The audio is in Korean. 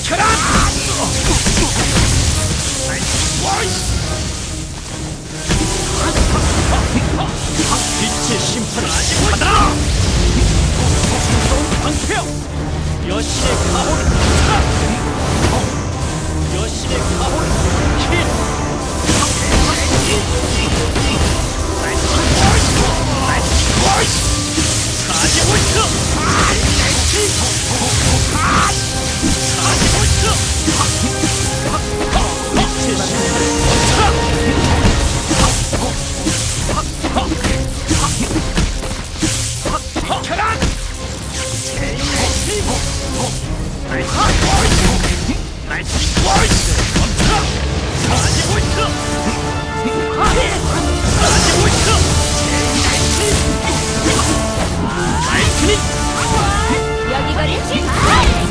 비켜라! 빛의 심판을 아직 받아라! 방패여! 여신의 가호를 받아라! 여신의 가호를 킬! 가지고 있어! 가지고 있어! 빛의 심판을 비켜라! 여기가 리치!